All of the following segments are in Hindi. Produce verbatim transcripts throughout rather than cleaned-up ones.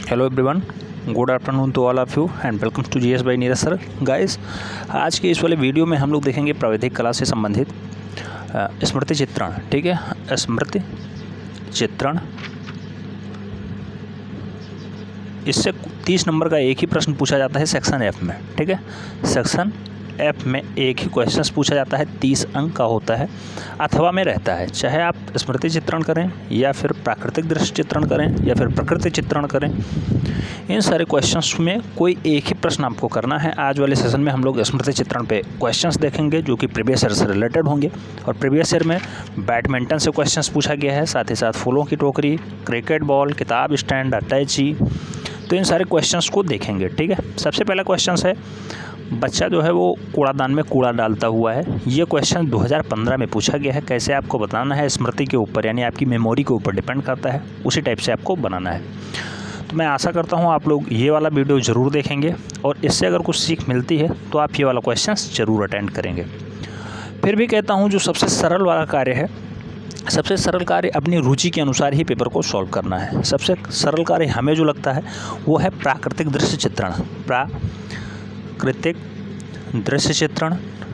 Hello everyone, good afternoon to all of you and welcome to GS by Neeraj sir. Guys, आज के इस वाले वीडियो में हम लोग देखेंगे प्राविधिक कला से संबंधित स्मृति चित्रण। ठीक है, स्मृति चित्रण। इससे तीस नंबर का एक ही प्रश्न पूछा जाता है सेक्शन एफ में। ठीक है, सेक्शन एफ में एक ही क्वेश्चन पूछा जाता है, तीस अंक का होता है, अथवा में रहता है। चाहे आप स्मृति चित्रण करें या फिर प्राकृतिक दृश्य चित्रण करें या फिर प्रकृति चित्रण करें, इन सारे क्वेश्चंस में कोई एक ही प्रश्न आपको करना है। आज वाले सेशन में हम लोग स्मृति चित्रण पे क्वेश्चंस देखेंगे जो कि प्रीवियस ईयर से रिलेटेड होंगे। और प्रीवियस ईयर में बैडमिंटन से क्वेश्चंस पूछा गया है, साथ ही साथ फूलों की टोकरी, क्रिकेट बॉल, किताब स्टैंड, अटैची, तो इन सारे क्वेश्चंस को देखेंगे। ठीक है, सबसे पहला क्वेश्चन है, बच्चा जो है वो कूड़ादान में कूड़ा डालता हुआ है। ये क्वेश्चन दो हज़ार पंद्रह में पूछा गया है। कैसे आपको बताना है, स्मृति के ऊपर, यानी आपकी मेमोरी के ऊपर डिपेंड करता है, उसी टाइप से आपको बनाना है। तो मैं आशा करता हूँ आप लोग ये वाला वीडियो ज़रूर देखेंगे और इससे अगर कुछ सीख मिलती है तो आप ये वाला क्वेश्चन ज़रूर अटेंड करेंगे। फिर भी कहता हूँ, जो सबसे सरल वाला कार्य है, सबसे सरल कार्य अपनी रुचि के अनुसार ही पेपर को सॉल्व करना है। सबसे सरल कार्य हमें जो लगता है वो है प्राकृतिक दृश्य चित्रण। प्राकृतिक दृश्य चित्रण,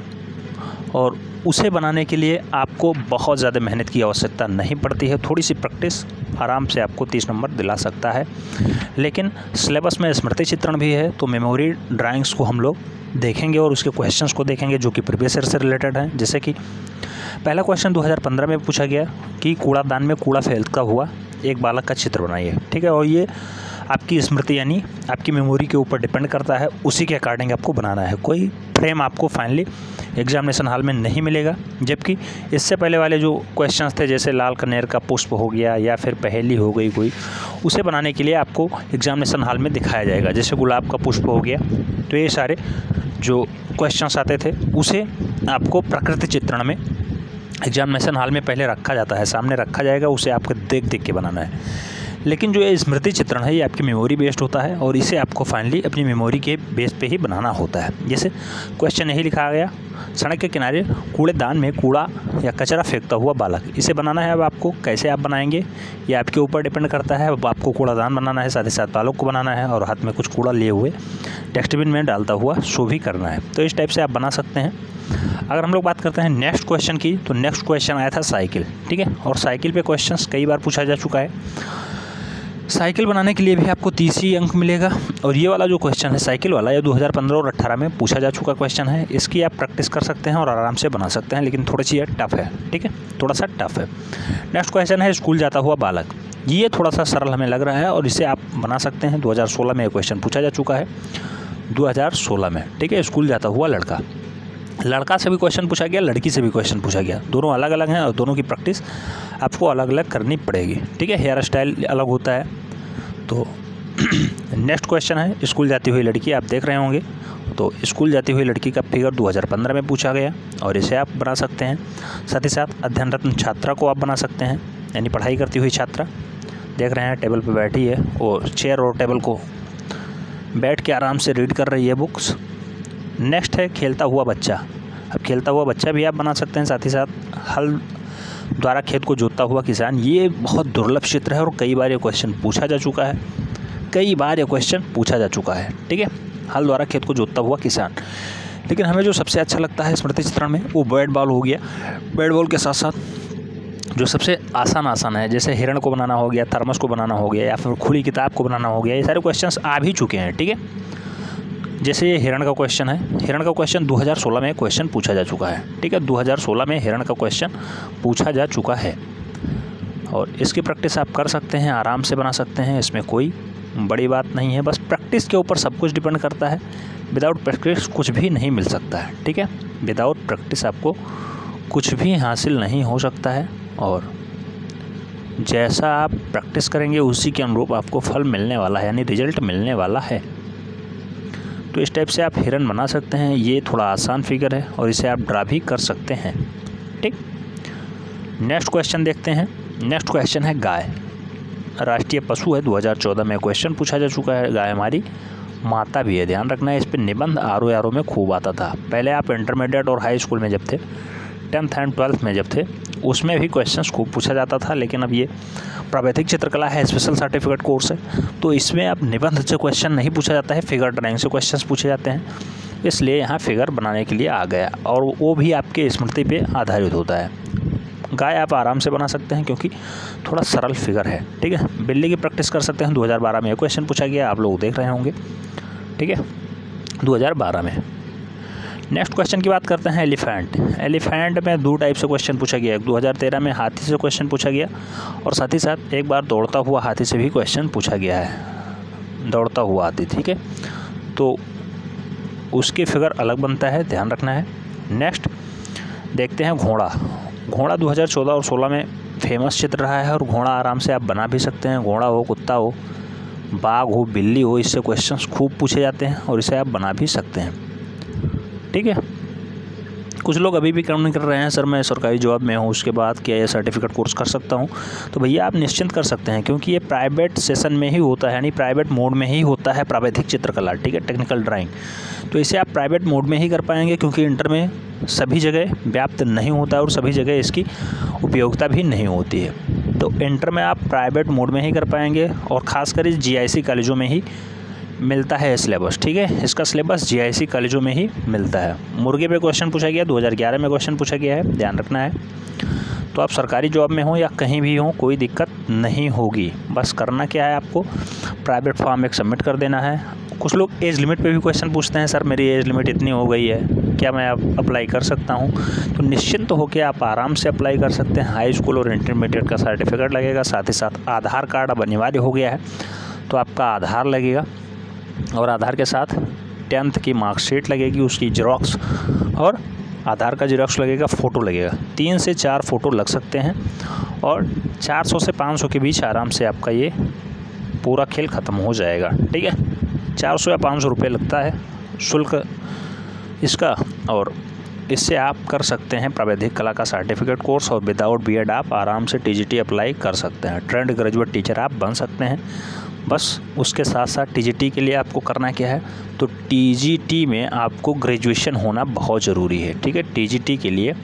और उसे बनाने के लिए आपको बहुत ज़्यादा मेहनत की आवश्यकता नहीं पड़ती है। थोड़ी सी प्रैक्टिस आराम से आपको तीस नंबर दिला सकता है। लेकिन सिलेबस में स्मृति चित्रण भी है, तो मेमोरी ड्राइंग्स को हम लोग देखेंगे और उसके क्वेश्चंस को देखेंगे जो कि प्रीवियस ईयर से रिलेटेड हैं। जैसे कि पहला क्वेश्चन दो हज़ार पंद्रह में पूछा गया कि कूड़ादान में कूड़ा फैलता हुआ एक बालक का चित्र बनाइए। ठीक है, और ये आपकी स्मृति यानी आपकी मेमोरी के ऊपर डिपेंड करता है, उसी के अकॉर्डिंग आपको बनाना है। कोई फ्रेम आपको फाइनली एग्जामिनेशन हॉल में नहीं मिलेगा। जबकि इससे पहले वाले जो क्वेश्चंस थे, जैसे लाल कनेर का पुष्प हो गया या फिर पहेली हो गई कोई, उसे बनाने के लिए आपको एग्जामिनेशन हॉल में दिखाया जाएगा। जैसे गुलाब का पुष्प हो गया, तो ये सारे जो क्वेश्चंस आते थे उसे आपको प्रकृति चित्रण में एग्जामिनेशन हॉल में पहले रखा जाता है, सामने रखा जाएगा, उसे आपको देख देख के बनाना है। लेकिन जो ये स्मृति चित्रण है, ये आपकी मेमोरी बेस्ड होता है और इसे आपको फाइनली अपनी मेमोरी के बेस पे ही बनाना होता है। जैसे क्वेश्चन यही लिखा गया, सड़क के किनारे कूड़ेदान में कूड़ा या कचरा फेंकता हुआ बालक, इसे बनाना है। अब आपको कैसे आप बनाएंगे ये आपके ऊपर डिपेंड करता है। अब आपको कूड़ादान बनाना है, साथ ही साथ बालक को बनाना है और हाथ में कुछ कूड़ा लिए हुए डस्टबिन में डालता हुआ शो भी करना है। तो इस टाइप से आप बना सकते हैं। अगर हम लोग बात करते हैं नेक्स्ट क्वेश्चन की, तो नेक्स्ट क्वेश्चन आया था साइकिल। ठीक है, और साइकिल पे क्वेश्चंस कई बार पूछा जा चुका है। साइकिल बनाने के लिए भी आपको तीस ही अंक मिलेगा। और ये वाला जो क्वेश्चन है साइकिल वाला, ये दो हज़ार पंद्रह और अट्ठारह में पूछा जा चुका क्वेश्चन है। इसकी आप प्रैक्टिस कर सकते हैं और आराम से बना सकते हैं, लेकिन थोड़ी सी ये टफ है। ठीक है, थोड़ा सा टफ है। नेक्स्ट क्वेश्चन है स्कूल जाता हुआ बालक। ये थोड़ा सा सरल हमें लग रहा है और इसे आप बना सकते हैं। दो हज़ार सोलह में ये क्वेश्चन पूछा जा चुका है, दो हज़ार सोलह में। ठीक है, स्कूल जाता हुआ लड़का। लड़का से भी क्वेश्चन पूछा गया, लड़की से भी क्वेश्चन पूछा गया। दोनों अलग अलग हैं और दोनों की प्रैक्टिस आपको अलग अलग करनी पड़ेगी। ठीक है, हेयर स्टाइल अलग होता है। तो नेक्स्ट क्वेश्चन है स्कूल जाती हुई लड़की। आप देख रहे होंगे, तो स्कूल जाती हुई लड़की का फिगर दो हज़ार पंद्रह में पूछा गया और इसे आप बना सकते हैं। साथ ही साथ अध्ययनरत छात्रा को आप बना सकते हैं, यानी पढ़ाई करती हुई छात्रा। देख रहे हैं टेबल पर बैठी है और चेयर और टेबल को बैठ के आराम से रीड कर रही है बुक्स। नेक्स्ट है खेलता हुआ बच्चा। अब खेलता हुआ बच्चा भी आप बना सकते हैं। साथ ही साथ हल द्वारा खेत को जोतता हुआ किसान। ये बहुत दुर्लभ चित्र है और कई बार ये क्वेश्चन पूछा जा चुका है, कई बार ये क्वेश्चन पूछा जा चुका है। ठीक है, हल द्वारा खेत को जोतता हुआ किसान। लेकिन हमें जो सबसे अच्छा लगता है स्मृति चित्रण में, वो बैट बॉल हो गया। बैट बॉल के साथ साथ जो सबसे आसान आसान है, जैसे हिरण को बनाना हो गया, थर्मस को बनाना हो गया, या फिर खुली किताब को बनाना हो गया, ये सारे क्वेश्चन आ भी चुके हैं। ठीक है, जैसे ये हिरण का क्वेश्चन है, हिरण का क्वेश्चन दो हज़ार सोलह में क्वेश्चन पूछा जा चुका है। ठीक है, दो हज़ार सोलह में हिरण का क्वेश्चन पूछा जा चुका है और इसकी प्रैक्टिस आप कर सकते हैं, आराम से बना सकते हैं। इसमें कोई बड़ी बात नहीं है, बस प्रैक्टिस के ऊपर सब कुछ डिपेंड करता है। विदाउट प्रैक्टिस कुछ भी नहीं मिल सकता है। ठीक है, विदाउट प्रैक्टिस आपको कुछ भी हासिल नहीं हो सकता है और जैसा आप प्रैक्टिस करेंगे उसी के अनुरूप आपको फल मिलने वाला है, यानी रिजल्ट मिलने वाला है। तो इस टाइप से आप हिरन बना सकते हैं। ये थोड़ा आसान फिगर है और इसे आप ड्रा भी कर सकते हैं। ठीक, नेक्स्ट क्वेश्चन देखते हैं। नेक्स्ट क्वेश्चन है गाय। राष्ट्रीय पशु है, दो हज़ार चौदह में क्वेश्चन पूछा जा चुका है। गाय हमारी माता भी है, ध्यान रखना है। इस पर निबंध आर ओ आर ओ में खूब आता था। पहले आप इंटरमीडिएट और हाई स्कूल में जब थे, टेंथ एंड ट्वेल्थ में जब थे उसमें भी क्वेश्चंस खूब पूछा जाता था, लेकिन अब ये प्रावैधिक चित्रकला है, स्पेशल सर्टिफिकेट कोर्स है, तो इसमें अब निबंध से क्वेश्चन नहीं पूछा जाता है, फिगर ड्राइंग से क्वेश्चंस पूछे जाते हैं। इसलिए यहाँ फिगर बनाने के लिए आ गया, और वो भी आपके स्मृति पे आधारित होता है। गाय आप आराम से बना सकते हैं क्योंकि थोड़ा सरल फिगर है, ठीक है। बिल्ली की प्रैक्टिस कर सकते हैं, दो हज़ार बारह में ये क्वेश्चन पूछा गया, आप लोग देख रहे होंगे, ठीक है, दो हज़ार बारह में। नेक्स्ट क्वेश्चन की बात करते हैं एलिफेंट। एलिफेंट में दो टाइप से क्वेश्चन पूछा गया, दो हज़ार तेरह में हाथी से क्वेश्चन पूछा गया, और साथ ही साथ एक बार दौड़ता हुआ हाथी से भी क्वेश्चन पूछा गया है, दौड़ता हुआ हाथी, ठीक है, तो उसकी फिगर अलग बनता है, ध्यान रखना है। नेक्स्ट देखते हैं घोड़ा। घोड़ा दो हज़ार चौदह और सोलह में फेमस चित्र रहा है, और घोड़ा आराम से आप बना भी सकते हैं। घोड़ा हो, कुत्ता हो, बाघ हो, बिल्ली हो, इससे क्वेश्चंस खूब पूछे जाते हैं और इसे आप बना भी सकते हैं, ठीक है। कुछ लोग अभी भी काम नहीं कर रहे हैं, सर मैं सरकारी जॉब में हूँ, उसके बाद क्या ये सर्टिफिकेट कोर्स कर सकता हूँ? तो भैया आप निश्चिंत कर सकते हैं, क्योंकि ये प्राइवेट सेशन में ही होता है, यानी प्राइवेट मोड में ही होता है प्रावैधिक चित्रकला, ठीक है, टेक्निकल ड्राइंग। तो इसे आप प्राइवेट मोड में ही कर पाएंगे, क्योंकि इंटर में सभी जगह व्याप्त नहीं होता है और सभी जगह इसकी उपयोगिता भी नहीं होती है। तो इंटर में आप प्राइवेट मोड में ही कर पाएंगे, और ख़ासकर इस जी आई सी कॉलेजों में ही मिलता है सिलेबस, ठीक है। इसका सिलेबस जी आई सी कॉलेजों में ही मिलता है। मुर्गे पे क्वेश्चन पूछा गया, दो हज़ार ग्यारह में क्वेश्चन पूछा गया है, ध्यान रखना है। तो आप सरकारी जॉब में हो या कहीं भी हो, कोई दिक्कत नहीं होगी। बस करना क्या है, आपको प्राइवेट फॉर्म एक सबमिट कर देना है। कुछ लोग एज लिमिट पे भी क्वेश्चन पूछते हैं, सर मेरी एज लिमिट इतनी हो गई है, क्या मैं अब अप्लाई कर सकता हूँ? तो निश्चिंत तो होकर आप आराम से अप्लाई कर सकते हैं। हाई स्कूल और इंटरमीडिएट का सर्टिफिकेट लगेगा, साथ ही साथ आधार कार्ड अब अनिवार्य हो गया है, तो आपका आधार लगेगा, और आधार के साथ टेंथ की मार्कशीट लगेगी, उसकी जेरॉक्स, और आधार का जेरॉक्स लगेगा, फ़ोटो लगेगा। तीन से चार फ़ोटो लग सकते हैं, और चार सौ से पाँच सौ के बीच आराम से आपका ये पूरा खेल ख़त्म हो जाएगा, ठीक है। चार सौ या पाँच सौ रुपये लगता है शुल्क इसका, और इससे आप कर सकते हैं प्रावैधिक कला का सर्टिफिकेट कोर्स, और विदाउट बी एड आप आराम से टी जी टी अप्लाई कर सकते हैं। ट्रेंड ग्रेजुएट टीचर आप बन सकते हैं। बस उसके साथ साथ टी जी टी के लिए आपको करना क्या है, तो टी जी टी में आपको ग्रेजुएशन होना बहुत ज़रूरी है, ठीक है। टी जी टी के लिए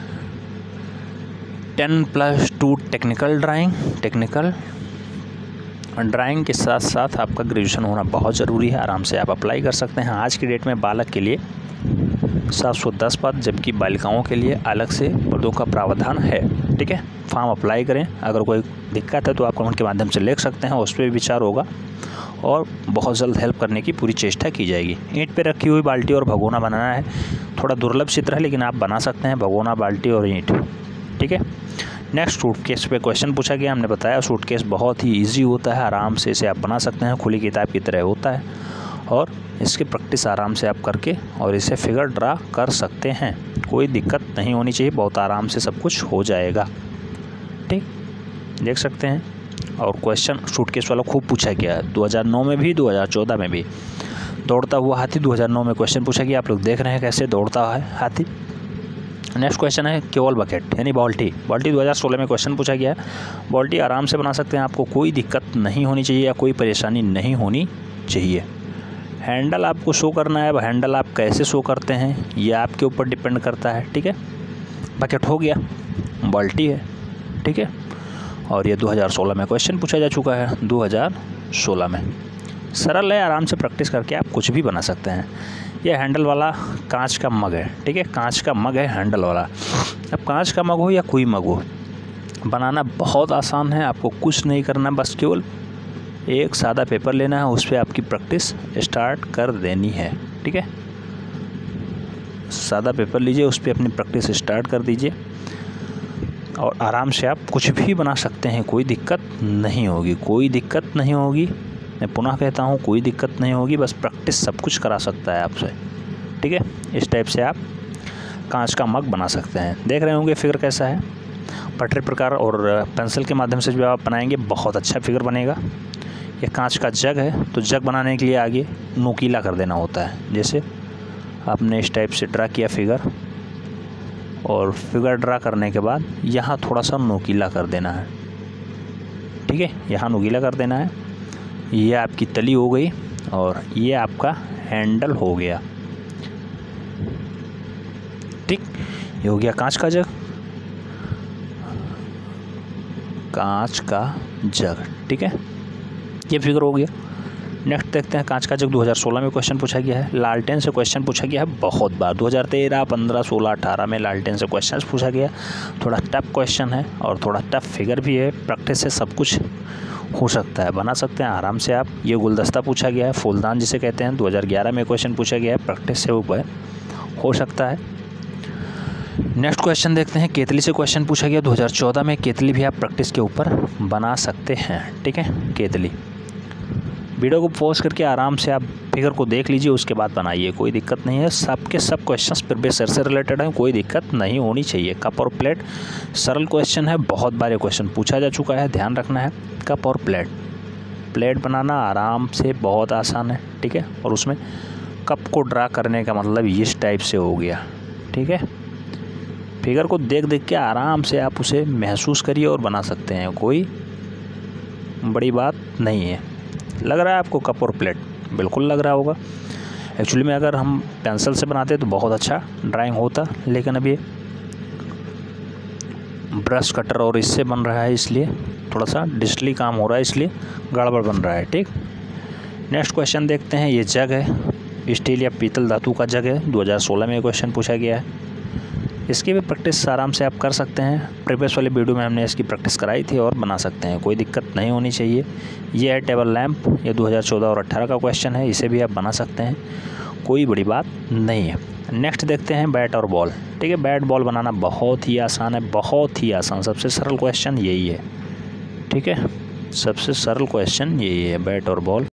ten plus two technical drawing, technical drawing के साथ साथ आपका ग्रेजुएशन होना बहुत ज़रूरी है। आराम से आप अप्लाई कर सकते हैं। आज की डेट में बालक के लिए सात सौ दस पद, जबकि बालिकाओं के लिए अलग से पदों का प्रावधान है, ठीक है। फॉर्म अप्लाई करें। अगर कोई दिक्कत है तो आप कमेंट के माध्यम से लिख सकते हैं, उस पर विचार होगा और बहुत जल्द हेल्प करने की पूरी चेष्टा की जाएगी। ईंट पे रखी हुई बाल्टी और भगोना बनाना है, थोड़ा दुर्लभ चित्र है, लेकिन आप बना सकते हैं भगोना, बाल्टी और ईंट, ठीक है। नेक्स्ट सूटकेस पे क्वेश्चन पूछा गया, हमने बताया सूटकेस बहुत ही इजी होता है, आराम से इसे आप बना सकते हैं, खुली किताब की तरह होता है, और इसकी प्रैक्टिस आराम से आप करके और इसे फिगर ड्रा कर सकते हैं। कोई दिक्कत नहीं होनी चाहिए, बहुत आराम से सब कुछ हो जाएगा, ठीक, देख सकते हैं। और क्वेश्चन सूटकेस वाला खूब पूछा गया है, दो हज़ार नौ में भी, दो हज़ार चौदह में भी। दौड़ता हुआ हाथी दो हज़ार नौ में क्वेश्चन पूछा गया, आप लोग देख रहे हैं कैसे दौड़ता है हाथी। नेक्स्ट क्वेश्चन है केवल बकेट यानी बाल्टी। बाल्टी दो हज़ार सोलह में क्वेश्चन पूछा गया है। बाल्टी आराम से बना सकते हैं, आपको कोई दिक्कत नहीं होनी चाहिए या कोई परेशानी नहीं होनी चाहिए। हैंडल आपको शो करना है, अब हैंडल आप कैसे शो करते हैं ये आपके ऊपर डिपेंड करता है, ठीक है। बकेट हो गया, बाल्टी है, ठीक है। और ये दो हज़ार सोलह में क्वेश्चन पूछा जा चुका है, दो हज़ार सोलह में। सरल है, आराम से प्रैक्टिस करके आप कुछ भी बना सकते हैं। ये हैंडल वाला कांच का मग है, ठीक है, कांच का मग है हैंडल वाला। अब कांच का मग हो या कोई मग हो, बनाना बहुत आसान है, आपको कुछ नहीं करना, बस केवल एक सादा पेपर लेना है, उस पर आपकी प्रैक्टिस स्टार्ट कर देनी है, ठीक है। सादा पेपर लीजिए, उस पर अपनी प्रैक्टिस स्टार्ट कर दीजिए और आराम से आप कुछ भी बना सकते हैं, कोई दिक्कत नहीं होगी, कोई दिक्कत नहीं होगी। मैं पुनः कहता हूँ, कोई दिक्कत नहीं होगी, बस प्रैक्टिस सब कुछ करा सकता है आपसे, ठीक है। इस टाइप से आप कांच का मग बना सकते हैं। देख रहे होंगे फिगर कैसा है, पटरी प्रकार और पेंसिल के माध्यम से जो आप बनाएंगे बहुत अच्छा फिगर बनेगा। ये कांच का जग है, तो जग बनाने के लिए आगे नोकीला कर देना होता है। जैसे आपने इस टाइप से ड्रा किया फिगर, और फिगर ड्रा करने के बाद यहाँ थोड़ा सा नोकीला कर देना है, ठीक है, यहाँ नोकीला कर देना है। ये आपकी तली हो गई और ये आपका हैंडल हो गया, ठीक। ये हो गया कांच का जग, कांच का जग, ठीक है, ये फिगर हो गया। नेक्स्ट देखते हैं, कांच का जग दो हज़ार सोलह में क्वेश्चन पूछा गया है। लालटेन से क्वेश्चन पूछा गया है बहुत बार, दो हज़ार तेरह, पंद्रह, सोलह, अठारह में लालटेन से क्वेश्चन पूछा गया। थोड़ा टफ क्वेश्चन है और थोड़ा टफ फिगर भी है, प्रैक्टिस से सब कुछ हो सकता है, बना सकते हैं आराम से आप। ये गुलदस्ता पूछा गया है, फूलदान जिसे कहते हैं, दो हज़ार ग्यारह में क्वेश्चन पूछा गया है, प्रैक्टिस से ऊपर हो सकता है। नेक्स्ट क्वेश्चन देखते हैं, केतली से क्वेश्चन पूछा गया दो हज़ार चौदह में। केतली भी आप प्रैक्टिस के ऊपर बना सकते हैं, ठीक है। केतली, वीडियो को पॉज करके आराम से आप फिगर को देख लीजिए, उसके बाद बनाइए, कोई दिक्कत नहीं है। सबके सब क्वेश्चंस प्रीवियस ईयर से रिलेटेड हैं, कोई दिक्कत नहीं होनी चाहिए। कप और प्लेट सरल क्वेश्चन है, बहुत बार ये क्वेश्चन पूछा जा चुका है, ध्यान रखना है। कप और प्लेट, प्लेट बनाना आराम से बहुत आसान है, ठीक है। और उसमें कप को ड्रा करने का मतलब इस टाइप से हो गया, ठीक है। फिगर को देख देख के आराम से आप उसे महसूस करिए और बना सकते हैं, कोई बड़ी बात नहीं है। लग रहा है आपको कप और प्लेट? बिल्कुल लग रहा होगा। एक्चुअली में अगर हम पेंसिल से बनाते तो बहुत अच्छा ड्राइंग होता, लेकिन अभी ब्रश कटर और इससे बन रहा है, इसलिए थोड़ा सा डिजिटली काम हो रहा है, इसलिए गड़बड़ बन रहा है, ठीक। नेक्स्ट क्वेश्चन देखते हैं, ये जग है, स्टील या पीतल धातु का जग है, दो हज़ार सोलह में क्वेश्चन पूछा गया है। इसकी भी प्रैक्टिस आराम से आप कर सकते हैं, प्रीवियस वाले वीडियो में हमने इसकी प्रैक्टिस कराई थी और बना सकते हैं, कोई दिक्कत नहीं होनी चाहिए। ये है टेबल लैंप, ये दो हज़ार चौदह और अट्ठारह का क्वेश्चन है, इसे भी आप बना सकते हैं, कोई बड़ी बात नहीं है। नेक्स्ट देखते हैं, बैट और बॉल, ठीक है। बैट बॉल बनाना बहुत ही आसान है, बहुत ही आसान, सबसे सरल क्वेश्चन यही है, ठीक है। सबसे सरल क्वेश्चन यही है, बैट और बॉल।